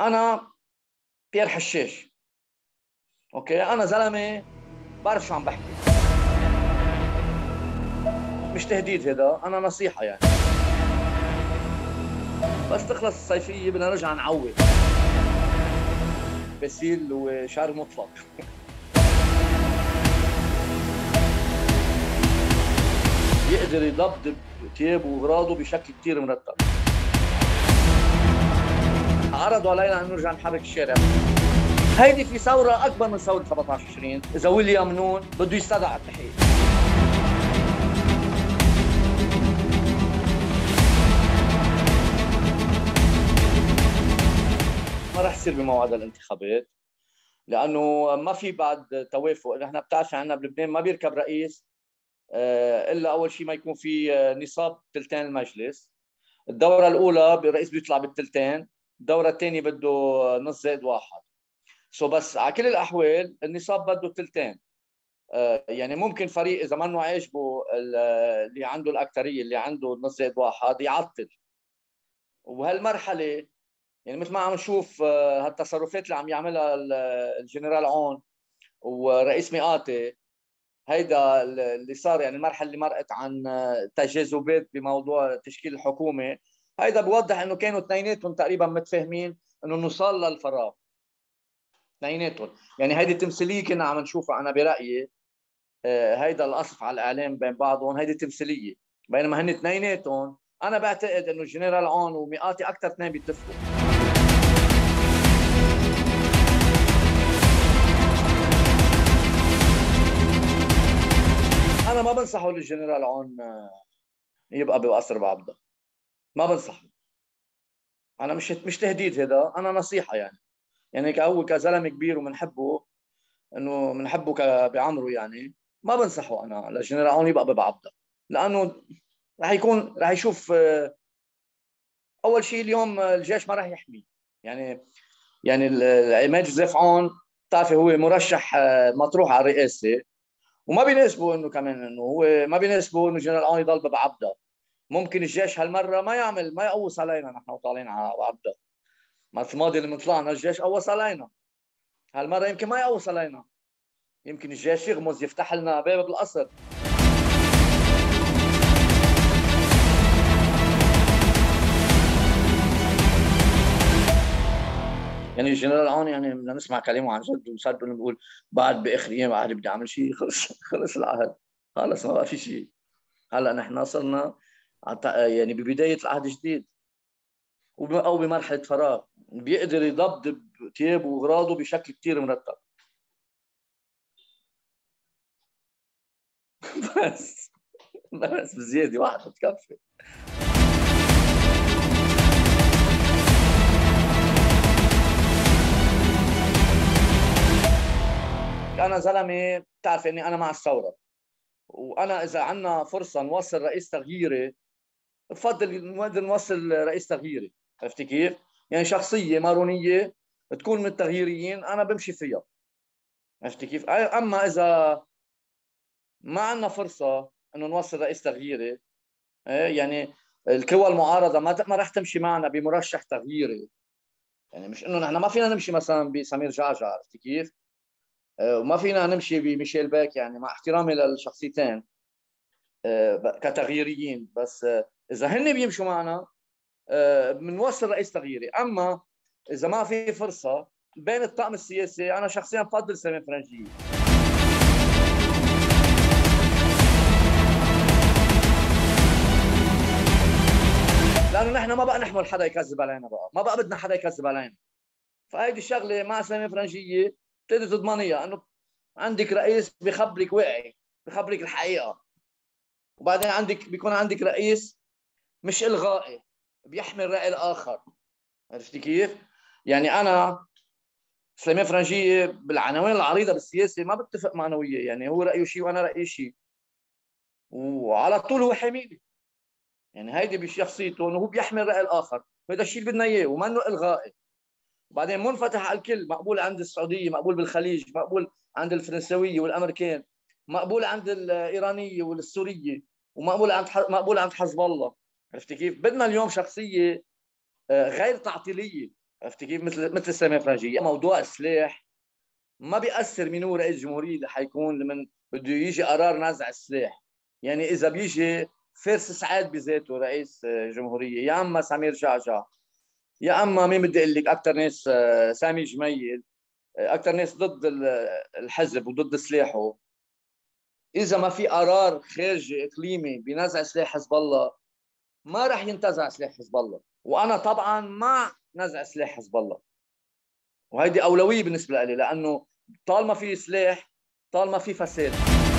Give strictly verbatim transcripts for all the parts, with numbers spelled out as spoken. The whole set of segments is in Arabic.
انا بيير حشاش، اوكي، انا زلمه بعرف شو عم بحكي، مش تهديد هذا، انا نصيحه يعني. بس تخلص الصيفيه بدنا نرجع نعوض باسيل وشعر مطلق. يقدر يضبضب ثيابه واغراضه بشكل كثير مرتب. عرضوا علينا ان نرجع نحرك الشارع. هيدي في ثوره اكبر من ثوره سبعة عشر تشرين، اذا ويليام نون بده يستدعى التحقيق. ما رح يصير بموعد الانتخابات لانه ما في بعد توافق. نحن بتعرف عندنا بلبنان ما بيركب رئيس الا اول شيء ما يكون في نصاب ثلثين المجلس. الدوره الاولى الرئيس بيطلع بالثلثين، الدوره الثانيه بده نص زائد واحد. سو بس على كل الاحوال النصاب بده ثلثين. يعني ممكن فريق اذا منه عاجبه اللي عنده الاكثريه اللي عنده نص زائد واحد يعطل. وهالمرحله يعني مثل ما عم نشوف هالتصرفات اللي عم يعملها الجنرال عون ورئيس مئاتي، هيدا اللي صار يعني المرحله اللي مرقت عن تجاذبات بموضوع تشكيل الحكومه، هيدا بوضح انه كانوا اثنيناتهم تقريبا متفاهمين انه نوصل للفراغ. اثنيناتهم يعني هيدي تمثيليه كنا عم نشوفها انا برايي. هيدا القصف على الاعلام بين بعضهم هيدي تمثيليه، بينما هن اثنيناتهم انا بعتقد انه الجنرال عون ومئاتي اكثر اثنين بيتفقوا. انا ما بنصحه للجنرال عون يبقى بقصر بعبده، ما بنصحه. انا مش مش تهديد هذا، انا نصيحه يعني. يعني هو كزلمه كبير وبنحبه، انه بنحبه بعمره يعني. ما بنصحه انا للجنرال عون يبقى ببعبده، لانه رح يكون رح يشوف. اول شيء اليوم الجيش ما رح يحمي يعني. يعني العماد جوزيف عون بتعرفي هو مرشح مطروح على الرئاسه، وما بيناسبه انه كمان انه هو ما بيناسبه انه جنرال عون يضل ببعبده. ممكن الجيش هالمره ما يعمل ما يقوص علينا نحن وطالعين على بعبده. ما الماضي اللي طلعنا الجيش قوص علينا، هالمره يمكن ما يقوص علينا، يمكن الجيش يغمز يفتح لنا باب بالقصر. يعني الجنرال عون يعني بدنا نسمع كلامه عن جد وصار انه بيقول بعد باخر ايام عهدي بدي اعمل شيء. خلص خلص العهد، خلص ما بقى في شيء. هلا نحن صرنا يعني ببدايه العهد الجديد او بمرحله فراغ، بيقدر يضبضب ثيابه واغراضه بشكل كثير مرتب. بس بس بزياده واحده بتكفي. انا زلمه بتعرف اني انا مع الثوره، وانا اذا عندنا فرصه نوصل رئيس تغييري بفضل نقدر نوصل رئيس تغييري. عرفتي كيف؟ يعني شخصيه مارونيه تكون من التغييريين انا بمشي فيها. عرفتي كيف؟ اما اذا ما عندنا فرصه انه نوصل رئيس تغييري، يعني القوى المعارضه ما ما راح تمشي معنا بمرشح تغييري. يعني مش انه نحن ما فينا نمشي مثلا بسمير جعجع، عرفتي كيف؟ وما فينا نمشي بميشيل باك، يعني مع احترامي للشخصيتين كتغييريين، بس اذا هن بيمشوا معنا بنوصل رئيس تغييري. اما اذا ما في فرصه بين الطاقم السياسي، انا شخصيا بفضل سامي فرنجيه. لانه نحن ما بقى نحمل حدا يكذب علينا، بقى ما بقى بدنا حدا يكذب علينا. فهيدي الشغله مع سامي فرنجيه بتقدر تضمنيها، انه عندك رئيس بخبرك واعي، بخبرك الحقيقه. وبعدين عندك بيكون عندك رئيس مش الغائي، بيحمي الراي الاخر. عرفتي كيف؟ يعني انا سليمان فرنجيه بالعناوين العريضه بالسياسه ما بتفق معنا وياه، يعني هو رايه شيء وانا رايي شيء، وعلى طول هو حميلي. يعني هيدي بشخصيته انه هو بيحمي الراي الاخر، وهذا الشيء اللي بدنا اياه ومنه الغائي. وبعدين منفتح على الكل، مقبول عند السعوديه، مقبول بالخليج، مقبول عند الفرنسويه والامريكان، مقبول عند الايرانيه والسوريه، ومقبول عند مقبول عند حزب الله. عرفتي كيف؟ بدنا اليوم شخصيه غير تعطيليه، عرفت كيف؟ مثل مثل السلامه الفرنجيه. موضوع السلاح ما بيأثر مين هو رئيس الجمهوريه اللي حيكون من بده يجي قرار نزع السلاح. يعني اذا بيجي فارس سعاد بذاته رئيس جمهوريه، يا اما سمير جعجع، يا اما مين بدي اقول لك اكثر ناس، سامي جميل، اكثر ناس ضد الحزب وضد سلاحه. اذا ما في قرار خارجي اقليمي بنزع سلاح حزب الله، ما راح ينتزع سلاح حزب الله. وانا طبعا مع نزع سلاح حزب الله، وهيدي اولويه بالنسبه لي، لانه طالما في سلاح طالما في فساد.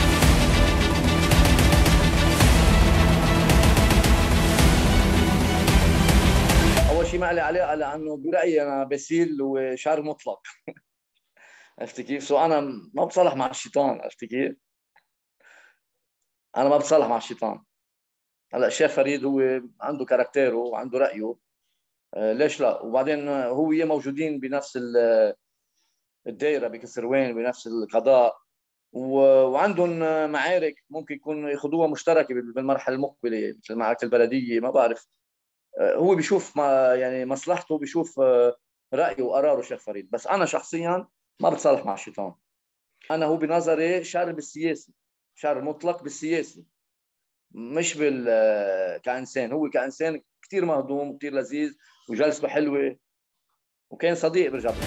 اول شيء ما لي علاقه، لانه برايي انا باسيل هو شر مطلق. عرفت كيف؟ سو انا ما بصلح مع الشيطان. عرفت كيف؟ انا ما بصلح مع الشيطان. هلا الشيخ فريد هو عنده كاركتيره وعنده رايه، آه ليش لا؟ وبعدين هو وياه موجودين بنفس الدائره بكسروان بنفس القضاء، وعندهم معارك ممكن يكون ياخذوها مشتركه بالمرحله المقبله، مثل معركه البلديه، ما بعرف. هو بيشوف ما يعني مصلحته، بيشوف رايه وقراره شيخ فريد. بس انا شخصيا ما بتصالح مع الشيطان. انا هو بنظري شر بالسياسي، شر مطلق بالسياسي، مش بال كانسان. هو كانسان كثير مهضوم وكثير لذيذ وجلسته حلوه وكان صديق برجع بي.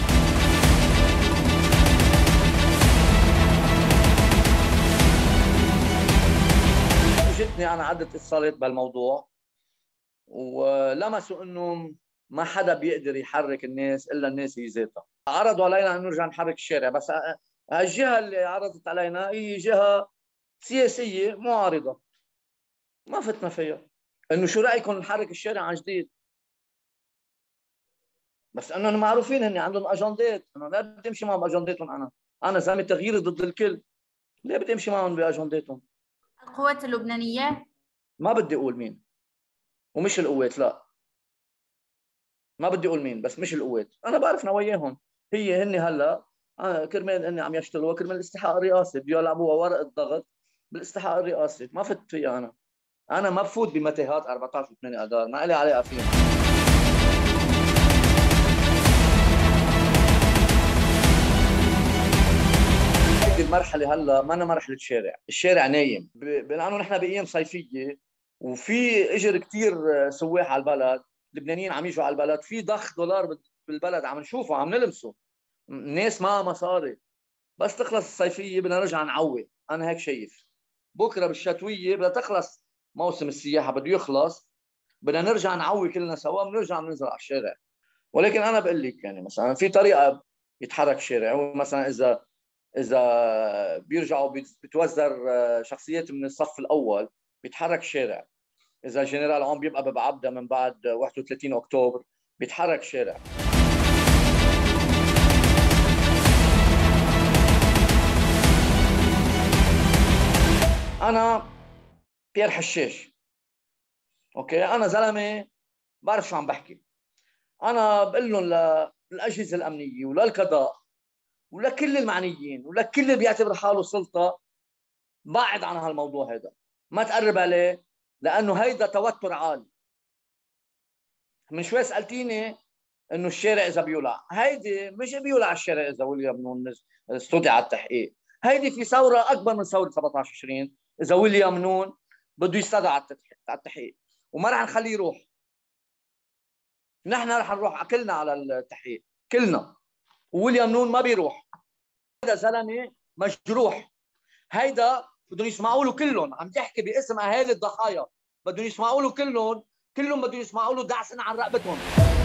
جتني انا عده اتصالات بالموضوع، ولمسوا انه ما حدا بيقدر يحرك الناس الا الناس هي ذاتها. عرضوا علينا انه نرجع نحرك الشارع، بس الجهه اللي عرضت علينا هي جهه سياسيه معارضه، ما فتنا فيها. انه شو رايكم نحرك الشارع عن جديد؟ بس انهم معروفين هن عندهم اجندات، انه لا بدي امشي معهم اجنداتهم. انا انا زلمه تغيير ضد الكل، ليه بدي امشي معهم باجنداتهم؟ القوات اللبنانيه؟ ما بدي اقول مين، ومش القوات، لا ما بدي اقول مين، بس مش القوات. انا بعرف نواياهم. هي هن هلا آه كرمال اني عم يشتغلوا كرمال الاستحقاق الرئاسي، بده يلعبوها ورقه ضغط بالاستحقاق الرئاسي. ما فت فيها انا. انا ما بفوت بمتاهات أربعة عشر و8 اذار، ما لي علاقه فيهم. هيدي المرحله هلا ما أنا مرحله شارع، الشارع نايم، لانه نحن بايام صيفيه وفي اجر كثير سواح على البلد، لبنانيين عم يجوا على البلد، في ضخ دولار بالبلد عم نشوفه عم نلمسه. الناس معها مصاري، بس تخلص الصيفيه بدنا نرجع نعوي. انا هيك شايف. بكره بالشتويه بدها تخلص موسم السياحه، بده يخلص، بدنا نرجع نعوي كلنا سوا، بنرجع بننزل على الشارع. ولكن انا بقول لك يعني مثلا في طريقه يتحرك الشارع. مثلا اذا اذا بيرجعوا بتوزر شخصيات من الصف الاول بيتحرك الشارع. اذا جنرال عم بيبقى ببعبده من بعد واحد وثلاثين اكتوبر بيتحرك الشارع. انا بيير حشاش، اوكي، انا زلمه بعرف شو عم بحكي. انا بقول لهم للاجهزه الامنيه وللقضاء ولكل المعنيين ولكل اللي بيعتبر حاله سلطه، بعد عن هالموضوع هذا، ما تقرب عليه، لانه هيدا توتر عالي. من شوي سالتيني انه الشارع اذا بيولع، هيدي مش بيولع الشارع اذا ويليام نون استودع على التحقيق. هيدي في ثوره اكبر من ثوره سبعة عشر تشرين. اذا ويليام نون بده يستدعى على التحقيق وما راح نخليه يروح، نحن راح نروح كلنا على التحقيق كلنا، وويليام نون ما بيروح. هذا زلمه مجروح، هيدا بدهم يسمعوا له كلهم. عم تحكي باسم اهالي الضحايا، بدهم يسمعوا له كلهم، كلهم بدهم يسمعوا له دعسنا عن رقبتهم.